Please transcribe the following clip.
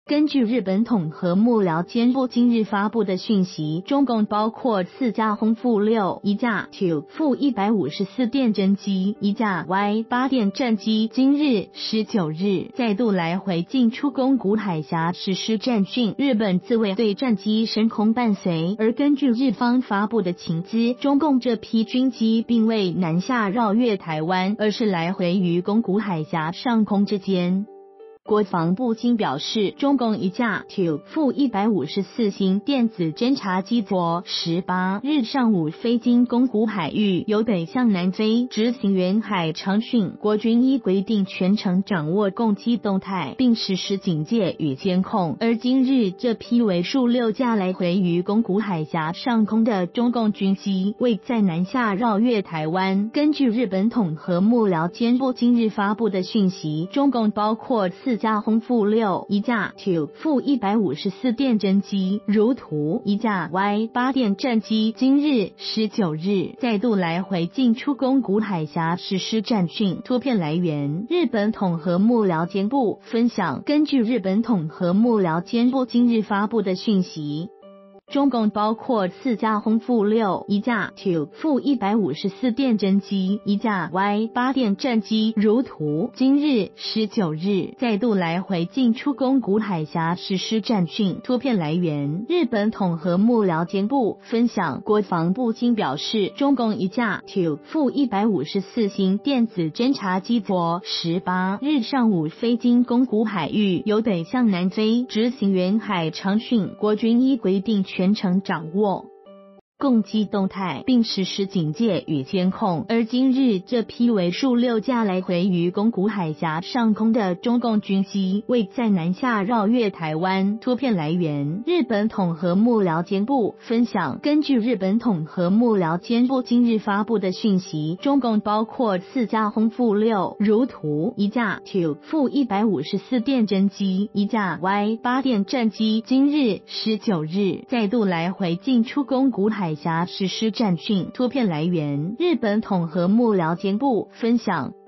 根据日本统合幕僚监部今日发布的讯息，中共包括4架轰负6、1架 Tu-154电侦机、1架 Y-8电战机，今日19日再度来回进出宫古海峡实施战训，日本自卫队战机升空伴随。而根据日方发布的情资，中共这批军机并未南下绕越台湾，而是来回于宫古海峡上空之间。国防部今表示，中共一架 Tu-154型电子侦察机昨18日上午飞经宫古海域，由北向南飞，执行远海长训。国军依规定全程掌握共机动态，并实施警戒与监控。而今日这批为数6架来回于宫古海峡上空的中共军机，未在南下绕越台湾。根据日本统合幕僚监部今日发布的讯息，中共包括4架轰负6、1架 Tu-154电侦机，如图1架 Y-8电战机，今日19日再度来回进出宫古海峡实施战训。图片来源：日本统合幕僚监部分享。根据日本统合幕僚监部今日发布的讯息，中共包括4架轰负6、1架 Tu-154电侦机、1架 Y-8电战机，如图。今日19日再度来回进出宫古海峡实施战训。图片来源：日本统合幕僚监部分享。国防部今表示，中共一架 Tu-154型电子侦察机昨18日上午飞经宫古海域，由北向南飞，执行远海长训。国军依规定全程掌握共机动态，并实施警戒与监控。而今日这批为数6架来回于宫古海峡上空的中共军机，未在南下绕越台湾。图片来源：日本统合幕僚监部分享。根据日本统合幕僚监部今日发布的讯息，中共包括4架轰负6，如图1架 Tu-154电侦机、1架 Y-8电战机，今日19日再度来回进出宫古海峡实施战训。图片来源：日本统合幕僚监部分享。